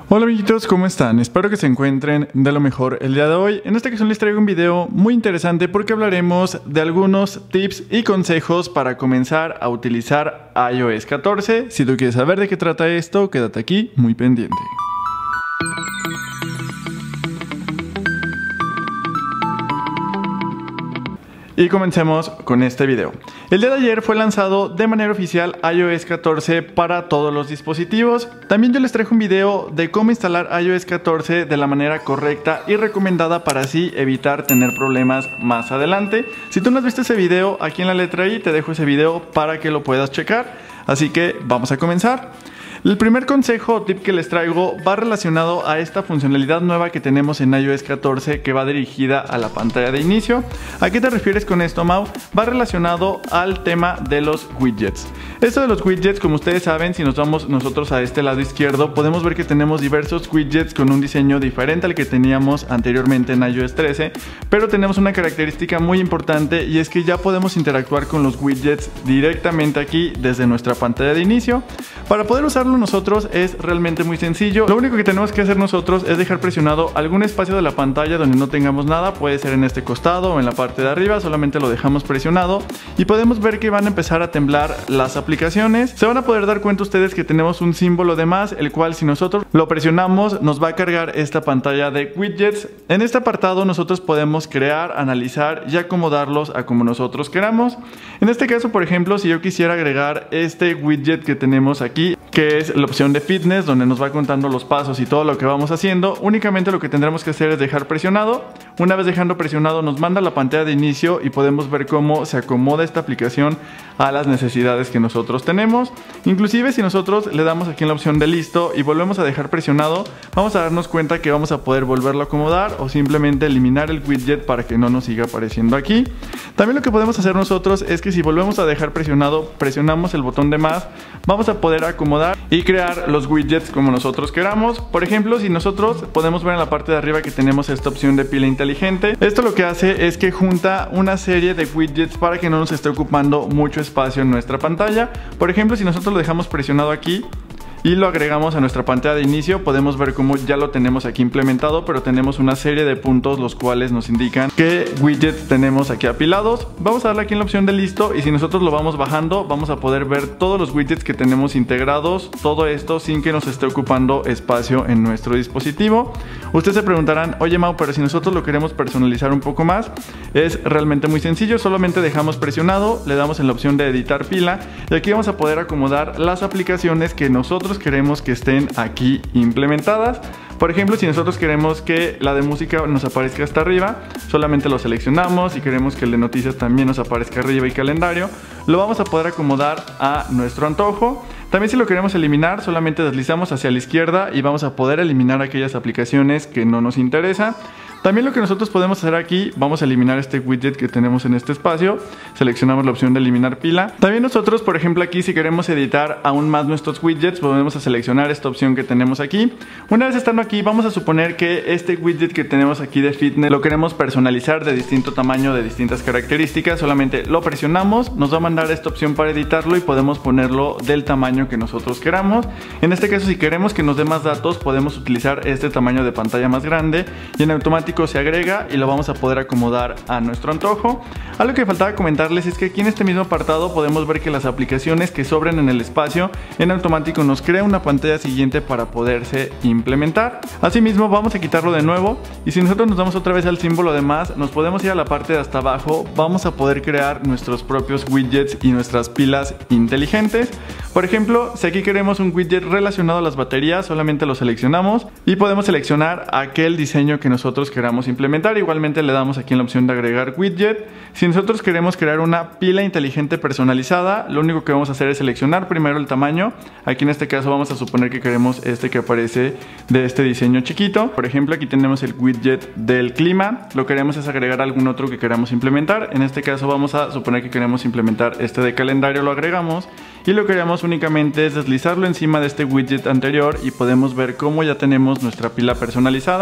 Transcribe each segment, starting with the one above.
Hola amiguitos, ¿cómo están? Espero que se encuentren de lo mejor el día de hoy. En esta ocasión les traigo un video muy interesante porque hablaremos de algunos tips y consejos para comenzar a utilizar iOS 14. Si tú quieres saber de qué trata esto, quédate aquí muy pendiente. Y comencemos con este video. El día de ayer fue lanzado de manera oficial iOS 14 para todos los dispositivos. También yo les traje un video de cómo instalar iOS 14 de la manera correcta y recomendada para así evitar tener problemas más adelante. Si tú no has visto ese video, aquí en la letra I te dejo ese video para que lo puedas checar. Así que vamos a comenzar. El primer consejo o tip que les traigo va relacionado a esta funcionalidad nueva que tenemos en iOS 14 que va dirigida a la pantalla de inicio. ¿A qué te refieres con esto, Mau? Va relacionado al tema de los widgets. Esto de los widgets, como ustedes saben, si nos vamos nosotros a este lado izquierdo, podemos ver que tenemos diversos widgets con un diseño diferente al que teníamos anteriormente en iOS 13, pero tenemos una característica muy importante y es que ya podemos interactuar con los widgets directamente aquí desde nuestra pantalla de inicio. Para poder usarlo nosotros es realmente muy sencillo. Lo único que tenemos que hacer nosotros es dejar presionado algún espacio de la pantalla donde no tengamos nada. Puede ser en este costado o en la parte de arriba, solamente lo dejamos presionado y podemos ver que van a empezar a temblar las aplicaciones. Se van a poder dar cuenta ustedes que tenemos un símbolo de más, el cual si nosotros lo presionamos nos va a cargar esta pantalla de widgets. En este apartado nosotros podemos crear, analizar y acomodarlos a como nosotros queramos. En este caso, por ejemplo, si yo quisiera agregar este widget que tenemos aquí, que es la opción de fitness, donde nos va contando los pasos y todo lo que vamos haciendo, únicamente lo que tendremos que hacer es dejar presionado. Una vez dejando presionado nos manda a la pantalla de inicio y podemos ver cómo se acomoda esta aplicación a las necesidades que nosotros tenemos. Inclusive si nosotros le damos aquí en la opción de listo y volvemos a dejar presionado, vamos a darnos cuenta que vamos a poder volverlo a acomodar o simplemente eliminar el widget para que no nos siga apareciendo aquí. También lo que podemos hacer nosotros es que si volvemos a dejar presionado, presionamos el botón de más, vamos a poder acomodar y crear los widgets como nosotros queramos. Por ejemplo, si nosotros podemos ver en la parte de arriba que tenemos esta opción de pila inteligente, esto lo que hace es que junta una serie de widgets para que no nos esté ocupando mucho espacio en nuestra pantalla. Por ejemplo, si nosotros lo dejamos presionado aquí y lo agregamos a nuestra pantalla de inicio, podemos ver cómo ya lo tenemos aquí implementado, pero tenemos una serie de puntos los cuales nos indican qué widgets tenemos aquí apilados. Vamos a darle aquí en la opción de listo y si nosotros lo vamos bajando, vamos a poder ver todos los widgets que tenemos integrados, todo esto sin que nos esté ocupando espacio en nuestro dispositivo. Ustedes se preguntarán, oye Mau, pero si nosotros lo queremos personalizar un poco más, es realmente muy sencillo. Solamente dejamos presionado, le damos en la opción de editar pila y aquí vamos a poder acomodar las aplicaciones que nosotros queremos que estén aquí implementadas. Por ejemplo, si nosotros queremos que la de música nos aparezca hasta arriba, solamente lo seleccionamos. Si queremos que el de noticias también nos aparezca arriba y calendario, lo vamos a poder acomodar a nuestro antojo. También si lo queremos eliminar, solamente deslizamos hacia la izquierda y vamos a poder eliminar aquellas aplicaciones que no nos interesan. También lo que nosotros podemos hacer aquí, vamos a eliminar este widget que tenemos en este espacio. Seleccionamos la opción de eliminar pila. También nosotros, por ejemplo, aquí si queremos editar aún más nuestros widgets, podemos seleccionar esta opción que tenemos aquí. Una vez estando aquí, vamos a suponer que este widget que tenemos aquí de fitness lo queremos personalizar de distinto tamaño, de distintas características. Solamente lo presionamos, nos va a mandar esta opción para editarlo y podemos ponerlo del tamaño que nosotros queramos. En este caso, si queremos que nos dé más datos, podemos utilizar este tamaño de pantalla más grande y en automático se agrega y lo vamos a poder acomodar a nuestro antojo. Algo que faltaba comentarles es que aquí en este mismo apartado podemos ver que las aplicaciones que sobren en el espacio en automático nos crea una pantalla siguiente para poderse implementar. Asimismo vamos a quitarlo de nuevo y si nosotros nos damos otra vez al símbolo de más, nos podemos ir a la parte de hasta abajo. Vamos a poder crear nuestros propios widgets y nuestras pilas inteligentes. Por ejemplo, si aquí queremos un widget relacionado a las baterías, solamente lo seleccionamos y podemos seleccionar aquel diseño que nosotros queramos implementar. Igualmente le damos aquí en la opción de agregar widget. Si nosotros queremos crear una pila inteligente personalizada, lo único que vamos a hacer es seleccionar primero el tamaño. Aquí en este caso vamos a suponer que queremos este que aparece de este diseño chiquito. Por ejemplo, aquí tenemos el widget del clima. Lo que queremos es agregar algún otro que queramos implementar. En este caso vamos a suponer que queremos implementar este de calendario, lo agregamos y lo que queremos únicamente es deslizarlo encima de este widget anterior y podemos ver cómo ya tenemos nuestra pila personalizada.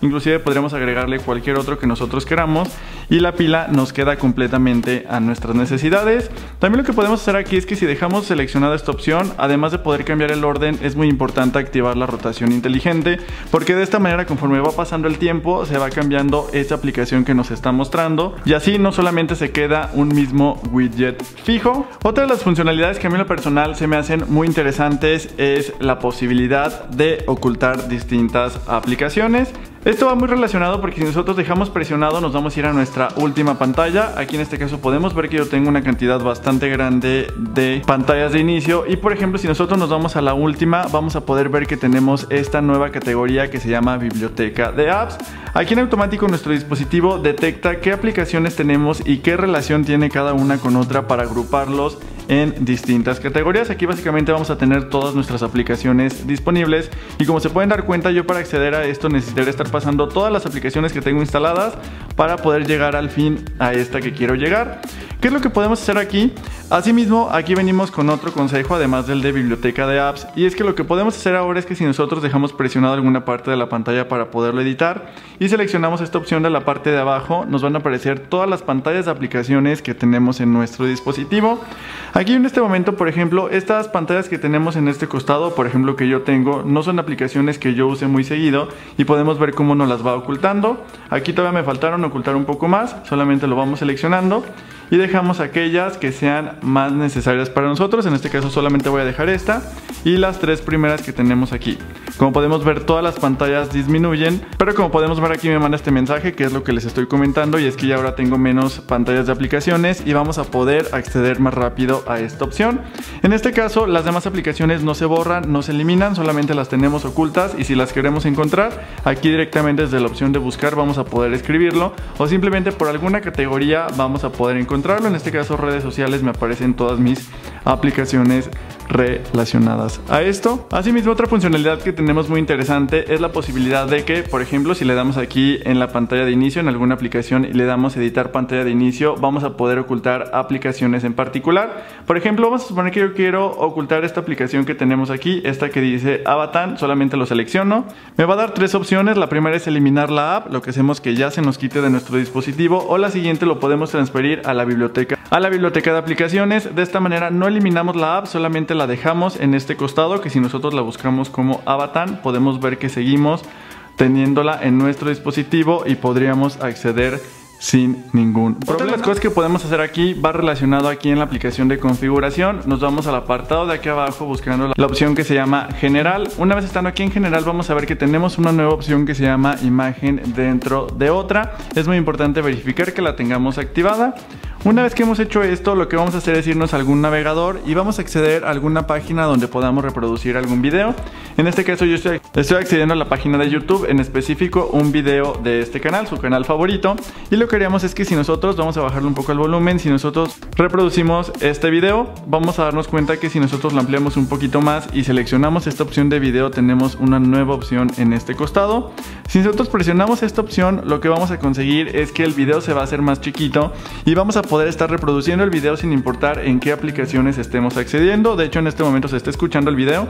inclusive podríamos agregarle cualquier otro que nosotros queramos y la pila nos queda completamente a nuestras necesidades. También lo que podemos hacer aquí es que si dejamos seleccionada esta opción, además de poder cambiar el orden, es muy importante activar la rotación inteligente, porque de esta manera, conforme va pasando el tiempo, se va cambiando esta aplicación que nos está mostrando y así no solamente se queda un mismo widget fijo. Otra de las funcionalidades que a mí en lo personal se me hacen muy interesantes es la posibilidad de ocultar distintas aplicaciones. Esto va muy relacionado porque si nosotros dejamos presionado nos vamos a ir a nuestra última pantalla. Aquí en este caso podemos ver que yo tengo una cantidad bastante grande de pantallas de inicio y por ejemplo si nosotros nos vamos a la última vamos a poder ver que tenemos esta nueva categoría que se llama biblioteca de apps. Aquí en automático nuestro dispositivo detecta qué aplicaciones tenemos y qué relación tiene cada una con otra para agruparlos en distintas categorías. Aquí básicamente vamos a tener todas nuestras aplicaciones disponibles y como se pueden dar cuenta, yo para acceder a esto necesitaré estar pasando todas las aplicaciones que tengo instaladas para poder llegar al fin a esta que quiero llegar. ¿Qué es lo que podemos hacer aquí? Asimismo, aquí venimos con otro consejo además del de biblioteca de apps, y es que lo que podemos hacer ahora es que si nosotros dejamos presionado alguna parte de la pantalla para poderlo editar y seleccionamos esta opción de la parte de abajo, nos van a aparecer todas las pantallas de aplicaciones que tenemos en nuestro dispositivo. Aquí en este momento, por ejemplo, estas pantallas que tenemos en este costado, por ejemplo que yo tengo, no son aplicaciones que yo use muy seguido y podemos ver cómo nos las va ocultando. Aquí todavía me faltaron ocultar un poco más, solamente lo vamos seleccionando y dejamos aquellas que sean más necesarias para nosotros. En este caso solamente voy a dejar esta y las tres primeras que tenemos aquí. Como podemos ver, todas las pantallas disminuyen, pero como podemos ver aquí me manda este mensaje que es lo que les estoy comentando, y es que ya ahora tengo menos pantallas de aplicaciones y vamos a poder acceder más rápido a esta opción. En este caso las demás aplicaciones no se borran, no se eliminan, solamente las tenemos ocultas y si las queremos encontrar, aquí directamente desde la opción de buscar vamos a poder escribirlo o simplemente por alguna categoría vamos a poder encontrarlo. En este caso redes sociales, me aparecen todas mis aplicaciones relacionadas a esto. Asimismo, otra funcionalidad que tenemos muy interesante es la posibilidad de que, por ejemplo, si le damos aquí en la pantalla de inicio en alguna aplicación y le damos editar pantalla de inicio, vamos a poder ocultar aplicaciones en particular. Por ejemplo, vamos a suponer que yo quiero ocultar esta aplicación que tenemos aquí, esta que dice Avatar, solamente lo selecciono. Me va a dar tres opciones. La primera es eliminar la app, lo que hacemos que ya se nos quite de nuestro dispositivo, o la siguiente lo podemos transferir a la biblioteca de aplicaciones. De esta manera no eliminamos la app, solamente la dejamos en este costado, que si nosotros la buscamos como Avatar podemos ver que seguimos teniéndola en nuestro dispositivo y podríamos acceder sin ningún problema. Otra de las cosas que podemos hacer aquí va relacionado aquí en la aplicación de configuración. Nos vamos al apartado de aquí abajo buscando la opción que se llama general. Una vez estando aquí en general vamos a ver que tenemos una nueva opción que se llama imagen dentro de otra. Es muy importante verificar que la tengamos activada. Una vez que hemos hecho esto, lo que vamos a hacer es irnos a algún navegador y vamos a acceder a alguna página donde podamos reproducir algún video. En este caso yo estoy accediendo a la página de YouTube, en específico un video de este canal, su canal favorito. Y lo que haríamos es que si nosotros, vamos a bajarle un poco el volumen, si nosotros reproducimos este video, vamos a darnos cuenta que si nosotros lo ampliamos un poquito más y seleccionamos esta opción de video, tenemos una nueva opción en este costado. Si nosotros presionamos esta opción, lo que vamos a conseguir es que el video se va a hacer más chiquito y vamos a poder estar reproduciendo el video sin importar en qué aplicaciones estemos accediendo. De hecho, en este momento se está escuchando el video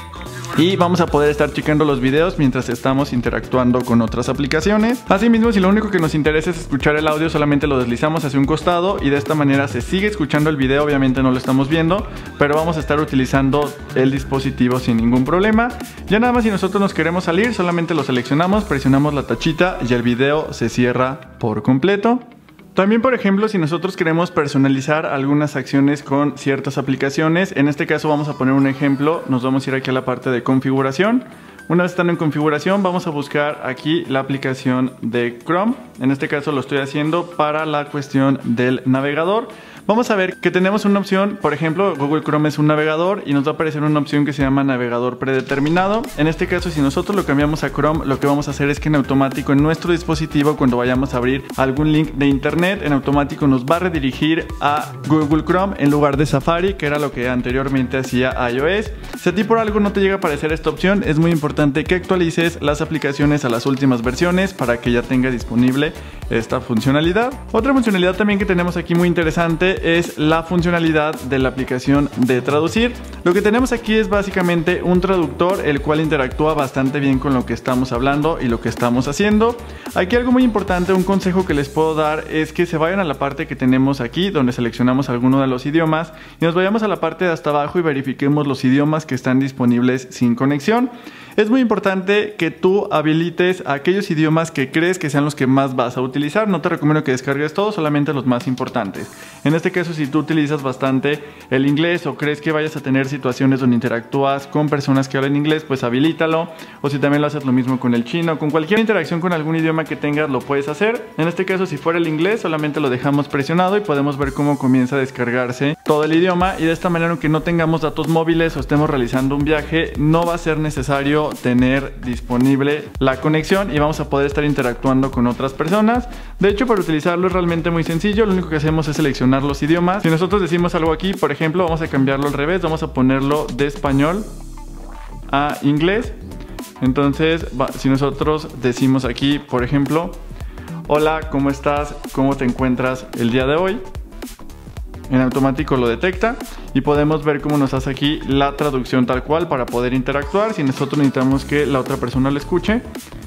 y vamos a poder estar checando los videos mientras estamos interactuando con otras aplicaciones. Asimismo, si lo único que nos interesa es escuchar el audio, solamente lo deslizamos hacia un costado y de esta manera se sigue escuchando el video. Obviamente no lo estamos viendo, pero vamos a estar utilizando el dispositivo sin ningún problema. Ya nada más, si nosotros nos queremos salir, solamente lo seleccionamos, presionamos la tachita y el video se cierra por completo. También, por ejemplo, si nosotros queremos personalizar algunas acciones con ciertas aplicaciones, en este caso vamos a poner un ejemplo, nos vamos a ir aquí a la parte de configuración. Una vez estando en configuración, vamos a buscar aquí la aplicación de Chrome. En este caso lo estoy haciendo para la cuestión del navegador. Vamos a ver que tenemos una opción, por ejemplo, Google Chrome es un navegador y nos va a aparecer una opción que se llama navegador predeterminado. En este caso, si nosotros lo cambiamos a Chrome, lo que vamos a hacer es que en automático en nuestro dispositivo, cuando vayamos a abrir algún link de internet, en automático nos va a redirigir a Google Chrome en lugar de Safari, que era lo que anteriormente hacía iOS. Si a ti por algo no te llega a aparecer esta opción, es muy importante que actualices las aplicaciones a las últimas versiones para que ya tenga disponible esta funcionalidad. Otra funcionalidad también que tenemos aquí muy interesante importante es la funcionalidad de la aplicación de traducir. Lo que tenemos aquí es básicamente un traductor, el cual interactúa bastante bien con lo que estamos hablando y lo que estamos haciendo. Aquí algo muy importante, un consejo que les puedo dar es que se vayan a la parte que tenemos aquí, donde seleccionamos alguno de los idiomas, y nos vayamos a la parte de hasta abajo y verifiquemos los idiomas que están disponibles sin conexión. Es muy importante que tú habilites aquellos idiomas que crees que sean los que más vas a utilizar. No te recomiendo que descargues todos, solamente los más importantes. En este caso, si tú utilizas bastante el inglés o crees que vayas a tener situaciones donde interactúas con personas que hablan inglés, pues habilítalo. O si también lo haces lo mismo con el chino, con cualquier interacción con algún idioma que tengas, lo puedes hacer. En este caso, si fuera el inglés, solamente lo dejamos presionado y podemos ver cómo comienza a descargarse todo el idioma. Y de esta manera, aunque no tengamos datos móviles o estemos realizando un viaje, no va a ser necesario tener disponible la conexión y vamos a poder estar interactuando con otras personas. De hecho, para utilizarlo es realmente muy sencillo. Lo único que hacemos es seleccionar los idiomas. Si nosotros decimos algo aquí, por ejemplo, vamos a cambiarlo al revés, vamos a ponerlo de español a inglés. Entonces, si nosotros decimos aquí, por ejemplo, hola, ¿cómo estás? ¿Cómo te encuentras el día de hoy? En automático lo detecta y podemos ver cómo nos hace aquí la traducción tal cual para poder interactuar. Si nosotros necesitamos que la otra persona lo escuche,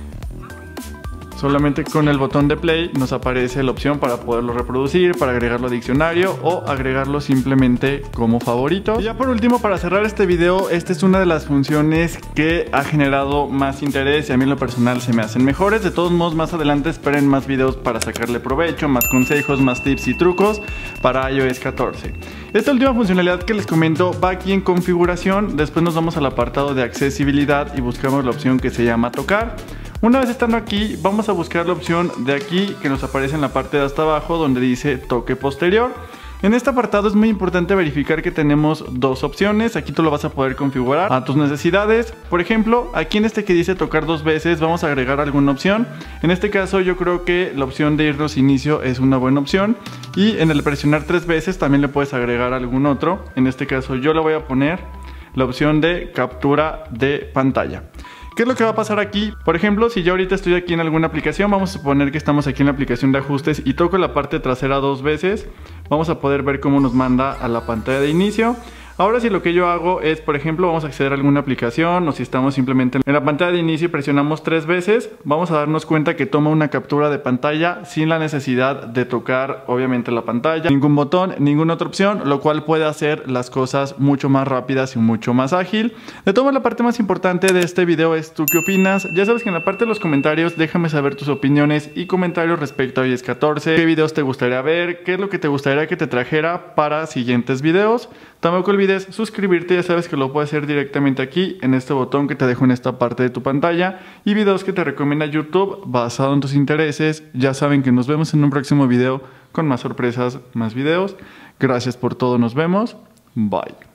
solamente con el botón de play nos aparece la opción para poderlo reproducir, para agregarlo a diccionario o agregarlo simplemente como favorito. Y ya por último, para cerrar este video, esta es una de las funciones que ha generado más interés y a mí en lo personal se me hacen mejores. De todos modos, más adelante esperen más videos para sacarle provecho, más consejos, más tips y trucos para iOS 14. Esta última funcionalidad que les comento va aquí en configuración. Después nos vamos al apartado de accesibilidad y buscamos la opción que se llama tocar. Una vez estando aquí, vamos a buscar la opción de aquí que nos aparece en la parte de hasta abajo donde dice toque posterior. En este apartado es muy importante verificar que tenemos dos opciones. Aquí tú lo vas a poder configurar a tus necesidades. Por ejemplo, aquí en este que dice tocar dos veces vamos a agregar alguna opción. En este caso yo creo que la opción de irnos inicio es una buena opción. Y en el presionar 3 veces también le puedes agregar algún otro. En este caso yo le voy a poner la opción de captura de pantalla. ¿Qué es lo que va a pasar aquí? Por ejemplo, si yo ahorita estoy aquí en alguna aplicación, vamos a suponer que estamos aquí en la aplicación de ajustes y toco la parte trasera 2 veces, vamos a poder ver cómo nos manda a la pantalla de inicio. Ahora si lo que yo hago es, por ejemplo, vamos a acceder a alguna aplicación o si estamos simplemente en la pantalla de inicio y presionamos 3 veces, vamos a darnos cuenta que toma una captura de pantalla sin la necesidad de tocar obviamente la pantalla, ningún botón, ninguna otra opción, lo cual puede hacer las cosas mucho más rápidas y mucho más ágil. De todo, la parte más importante de este video es ¿tú qué opinas? Ya sabes que en la parte de los comentarios déjame saber tus opiniones y comentarios respecto a iOS 14, qué videos te gustaría ver, qué es lo que te gustaría que te trajera para siguientes videos. Tampoco olvides suscribirte, ya sabes que lo puedes hacer directamente aquí en este botón que te dejo en esta parte de tu pantalla, y videos que te recomienda YouTube basado en tus intereses. Ya saben que nos vemos en un próximo video con más sorpresas, más videos. Gracias por todo, nos vemos, bye.